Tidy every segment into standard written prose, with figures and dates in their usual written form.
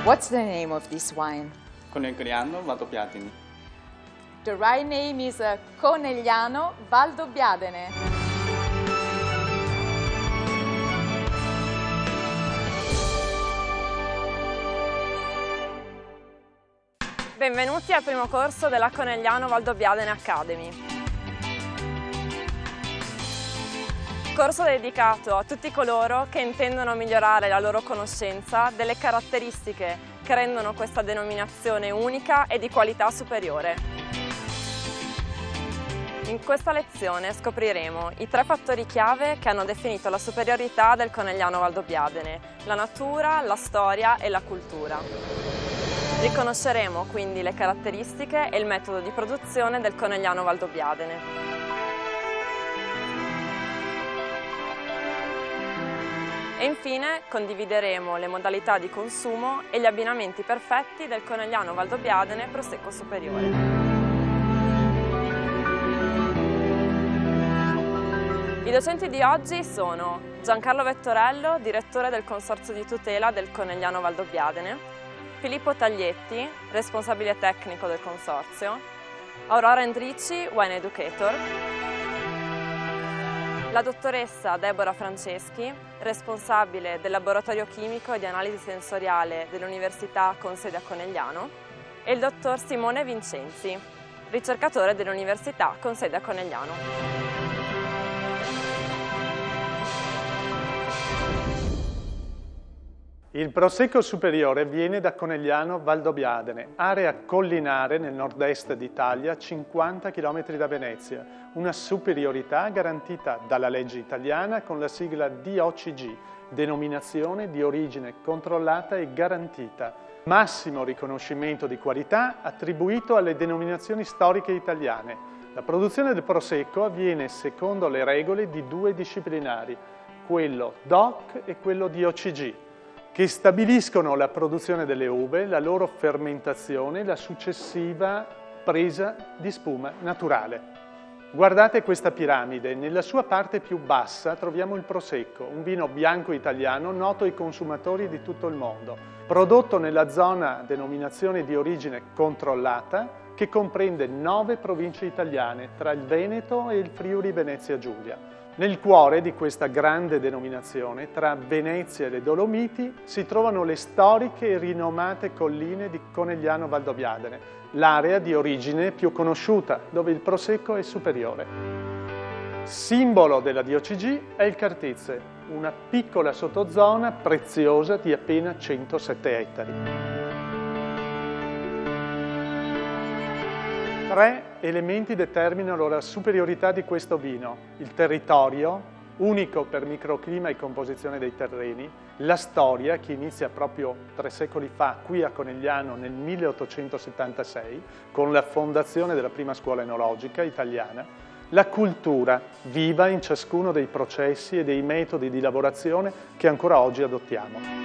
What's the name of this wine? Conegliano Valdobbiadene. The right name is Conegliano Valdobbiadene. Benvenuti al primo corso della Conegliano Valdobbiadene Academy. Corso dedicato a tutti coloro che intendono migliorare la loro conoscenza delle caratteristiche che rendono questa denominazione unica e di qualità superiore. In questa lezione scopriremo i 3 fattori chiave che hanno definito la superiorità del Conegliano Valdobbiadene: la natura, la storia e la cultura. Riconosceremo quindi le caratteristiche e il metodo di produzione del Conegliano Valdobbiadene. E infine condivideremo le modalità di consumo e gli abbinamenti perfetti del Conegliano Valdobbiadene Prosecco Superiore. I docenti di oggi sono Giancarlo Vettorello, direttore del Consorzio di tutela del Conegliano Valdobbiadene, Filippo Taglietti, responsabile tecnico del Consorzio, Aurora Endrici, Wine Educator, la dottoressa Deborah Franceschi, responsabile del laboratorio chimico e di analisi sensoriale dell'Università con sede a Conegliano, e il dottor Simone Vincenzi, ricercatore dell'Università con sede a Conegliano. Il Prosecco Superiore viene da Conegliano Valdobbiadene, area collinare nel nord-est d'Italia, a 50 km da Venezia, una superiorità garantita dalla legge italiana con la sigla DOCG, denominazione di origine controllata e garantita. Massimo riconoscimento di qualità attribuito alle denominazioni storiche italiane. La produzione del Prosecco avviene secondo le regole di 2 disciplinari, quello DOC e quello DOCG, che stabiliscono la produzione delle uve, la loro fermentazione e la successiva presa di spuma naturale. Guardate questa piramide, nella sua parte più bassa troviamo il Prosecco, un vino bianco italiano noto ai consumatori di tutto il mondo, prodotto nella zona denominazione di origine controllata che comprende 9 province italiane tra il Veneto e il Friuli Venezia Giulia. Nel cuore di questa grande denominazione, tra Venezia e le Dolomiti, si trovano le storiche e rinomate colline di Conegliano Valdobbiadene, l'area di origine più conosciuta, dove il Prosecco è superiore. Simbolo della DOCG è il Cartizze, una piccola sottozona preziosa di appena 107 ettari. 3 elementi determinano la superiorità di questo vino: il territorio, unico per microclima e composizione dei terreni, la storia, che inizia proprio 3 secoli fa qui a Conegliano nel 1876, con la fondazione della prima scuola enologica italiana, la cultura, viva in ciascuno dei processi e dei metodi di lavorazione che ancora oggi adottiamo.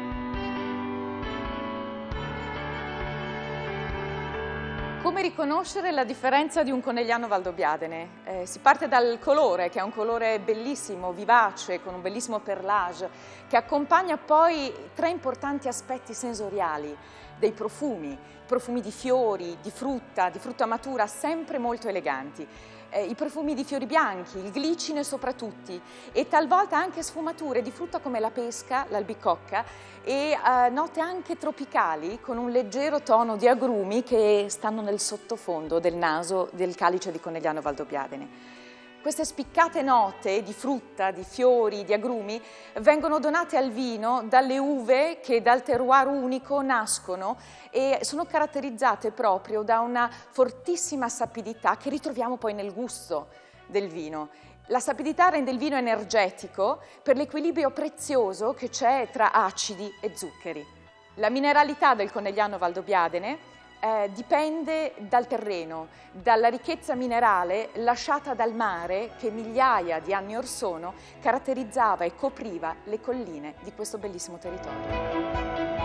Come riconoscere la differenza di un Conegliano Valdobbiadene? Si parte dal colore, che è un colore bellissimo, vivace, con un bellissimo perlage, che accompagna poi 3 importanti aspetti sensoriali, dei profumi di fiori, di frutta matura, sempre molto eleganti. I profumi di fiori bianchi, il glicine soprattutto, e talvolta anche sfumature di frutta come la pesca, l'albicocca, e note anche tropicali con un leggero tono di agrumi che stanno nel sottofondo del naso del calice di Conegliano Valdobbiadene. Queste spiccate note di frutta, di fiori, di agrumi vengono donate al vino dalle uve che dal terroir unico nascono e sono caratterizzate proprio da una fortissima sapidità che ritroviamo poi nel gusto del vino. La sapidità rende il vino energetico per l'equilibrio prezioso che c'è tra acidi e zuccheri. La mineralità del Conegliano Valdobbiadene dipende dal terreno, dalla ricchezza minerale lasciata dal mare che migliaia di anni or sono caratterizzava e copriva le colline di questo bellissimo territorio.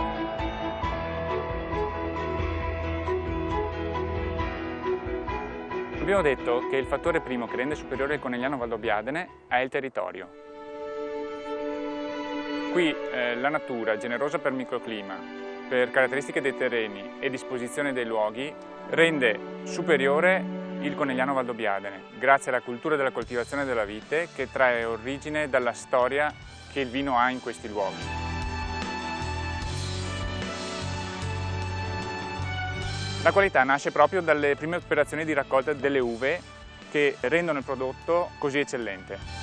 Abbiamo detto che il fattore primo che rende superiore il Conegliano Valdobbiadene è il territorio. Qui la natura, generosa per microclima, per caratteristiche dei terreni e disposizione dei luoghi, rende superiore il Conegliano Valdobbiadene, grazie alla cultura della coltivazione della vite che trae origine dalla storia che il vino ha in questi luoghi. La qualità nasce proprio dalle prime operazioni di raccolta delle uve che rendono il prodotto così eccellente.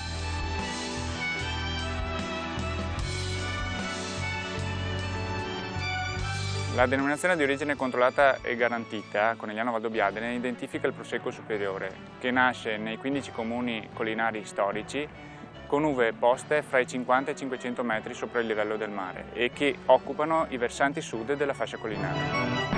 La denominazione di origine controllata e garantita, Conegliano Valdobbiadene, identifica il Prosecco superiore, che nasce nei 15 comuni collinari storici con uve poste fra i 50 e i 500 metri sopra il livello del mare e che occupano i versanti sud della fascia collinare.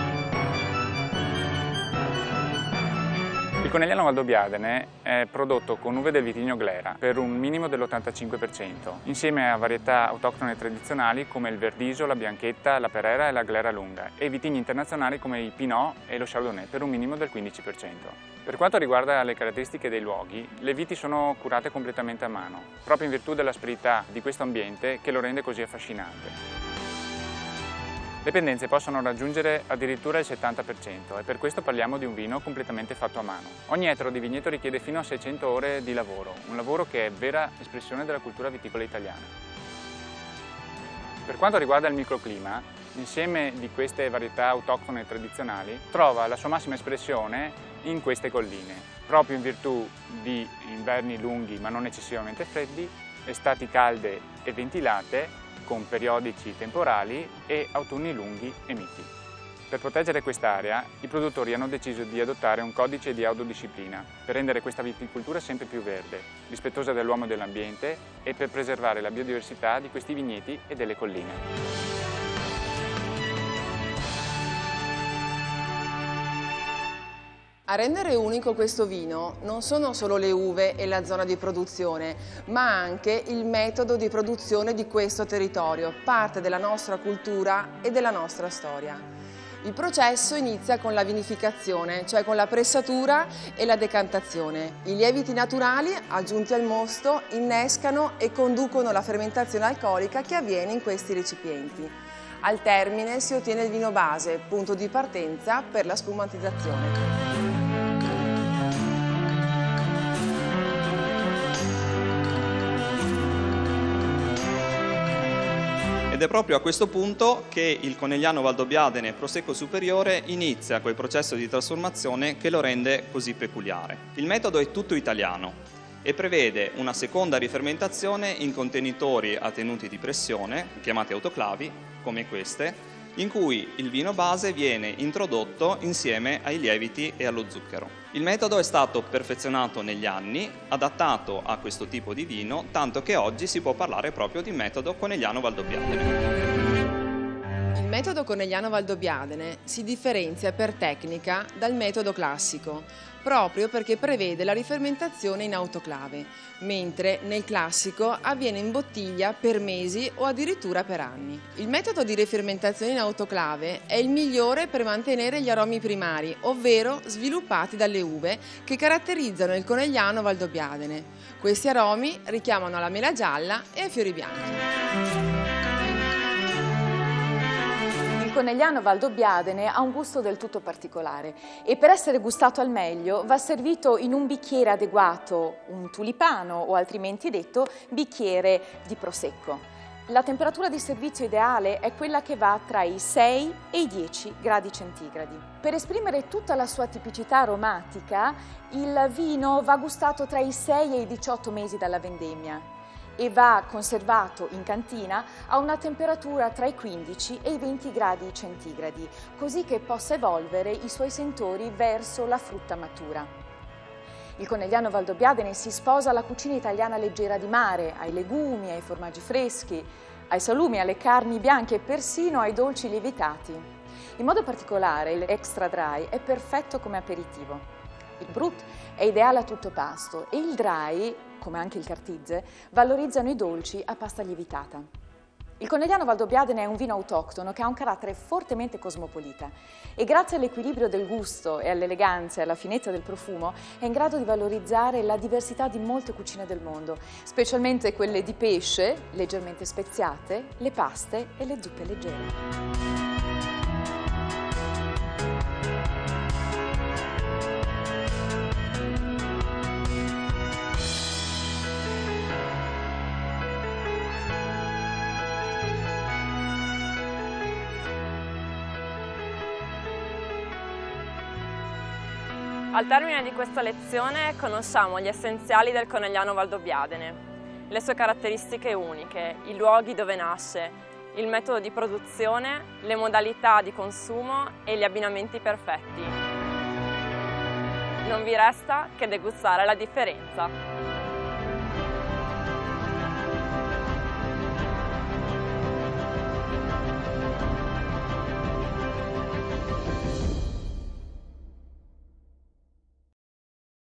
Il Conegliano Valdobbiadene è prodotto con uve del vitigno Glera per un minimo dell'85%, insieme a varietà autoctone tradizionali come il Verdiso, la Bianchetta, la Perera e la Glera Lunga e vitigni internazionali come il Pinot e lo Chardonnay per un minimo del 15%. Per quanto riguarda le caratteristiche dei luoghi, le viti sono curate completamente a mano, proprio in virtù dell'asperità di questo ambiente che lo rende così affascinante. Le pendenze possono raggiungere addirittura il 70% e per questo parliamo di un vino completamente fatto a mano. Ogni ettaro di vigneto richiede fino a 600 ore di lavoro, un lavoro che è vera espressione della cultura viticola italiana. Per quanto riguarda il microclima, l'insieme di queste varietà autoctone tradizionali trova la sua massima espressione in queste colline, proprio in virtù di inverni lunghi ma non eccessivamente freddi, estati calde e ventilate, con periodici temporali e autunni lunghi e miti. Per proteggere quest'area, i produttori hanno deciso di adottare un codice di autodisciplina per rendere questa viticoltura sempre più verde, rispettosa dell'uomo e dell'ambiente e per preservare la biodiversità di questi vigneti e delle colline. A rendere unico questo vino non sono solo le uve e la zona di produzione, ma anche il metodo di produzione di questo territorio, parte della nostra cultura e della nostra storia. Il processo inizia con la vinificazione, cioè con la pressatura e la decantazione. I lieviti naturali, aggiunti al mosto, innescano e conducono la fermentazione alcolica che avviene in questi recipienti. Al termine si ottiene il vino base, punto di partenza per la spumatizzazione. Ed è proprio a questo punto che il Conegliano Valdobbiadene Prosecco Superiore inizia quel processo di trasformazione che lo rende così peculiare. Il metodo è tutto italiano e prevede una seconda rifermentazione in contenitori a tenuti di pressione, chiamati autoclavi, come queste, in cui il vino base viene introdotto insieme ai lieviti e allo zucchero. Il metodo è stato perfezionato negli anni, adattato a questo tipo di vino, tanto che oggi si può parlare proprio di metodo Conegliano Valdobbiadene. Il metodo Conegliano Valdobbiadene si differenzia per tecnica dal metodo classico, proprio perché prevede la rifermentazione in autoclave, mentre nel classico avviene in bottiglia per mesi o addirittura per anni. Il metodo di rifermentazione in autoclave è il migliore per mantenere gli aromi primari, ovvero sviluppati dalle uve che caratterizzano il Conegliano Valdobbiadene. Questi aromi richiamano alla mela gialla e ai fiori bianchi. Il Conegliano Valdobbiadene ha un gusto del tutto particolare e per essere gustato al meglio va servito in un bicchiere adeguato, un tulipano o altrimenti detto bicchiere di prosecco. La temperatura di servizio ideale è quella che va tra i 6 e i 10 gradi centigradi. Per esprimere tutta la sua tipicità aromatica, il vino va gustato tra i 6 e i 18 mesi dalla vendemmia e va conservato in cantina a una temperatura tra i 15 e i 20 gradi centigradi, così che possa evolvere i suoi sentori verso la frutta matura. Il Conegliano Valdobbiadene si sposa alla cucina italiana leggera di mare, ai legumi, ai formaggi freschi, ai salumi, alle carni bianche e persino ai dolci lievitati. In modo particolare il extra dry è perfetto come aperitivo. Il brut è ideale a tutto pasto e il dry, come anche il cartizze, valorizzano i dolci a pasta lievitata. Il Conegliano Valdobbiadene è un vino autoctono che ha un carattere fortemente cosmopolita e grazie all'equilibrio del gusto e all'eleganza e alla finezza del profumo è in grado di valorizzare la diversità di molte cucine del mondo, specialmente quelle di pesce, leggermente speziate, le paste e le zuppe leggere. Al termine di questa lezione conosciamo gli essenziali del Conegliano Valdobbiadene, le sue caratteristiche uniche, i luoghi dove nasce, il metodo di produzione, le modalità di consumo e gli abbinamenti perfetti. Non vi resta che degustare la differenza.